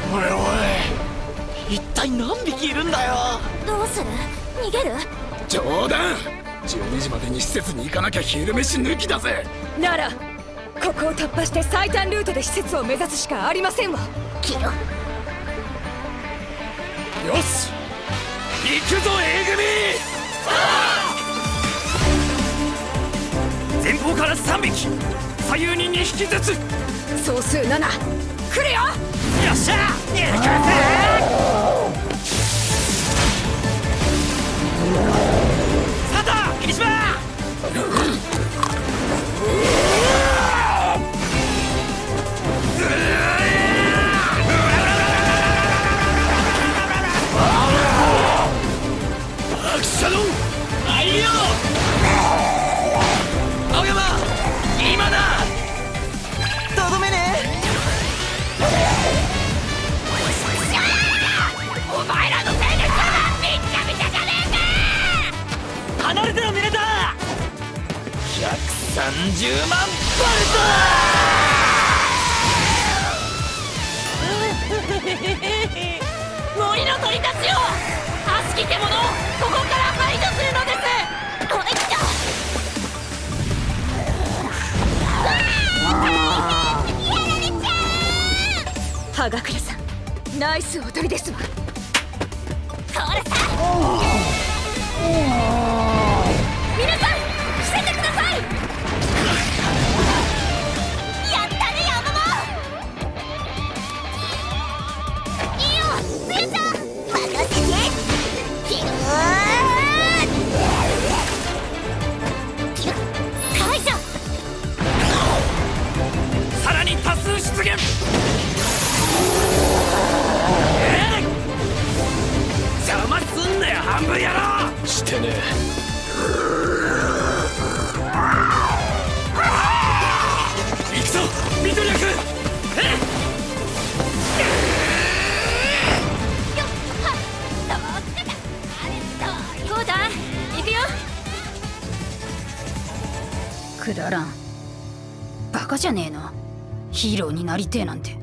おいおい、一体何匹いるんだよ。 どうする？逃げる？ 冗談。12時までに施設に行かなきゃ昼飯抜きだぜ。 ならここを突破して最短ルートで施設を目指すしかありませんわ。 キロ。 よし行くぞ A 組。前方から3匹、左右に2匹ずつ、 総数7。来るよ。 よっしゃ行くぜ。スタート。霧島。アクションアイオ青山、今だ。とどめね。お前らのせいでさ、びっちゃびちゃじゃねえか。離れてろミネタ。130万バルト。森の鳥たちよ、悪しき獣をここから排除するのです。 おい、来た。 葉隠さん、ナイス踊りですわ。 これさ。皆さん伏せてください。やったねヤマモ。いいよつやちゃん、任せて。キュー解除。 さらに多数出現。邪魔すんなよ半分野郎。してねえ。行くぞ緑谷君。 こうだ、行くよ。 くだらん。バカじゃねえの、ヒーローになりてえなんて。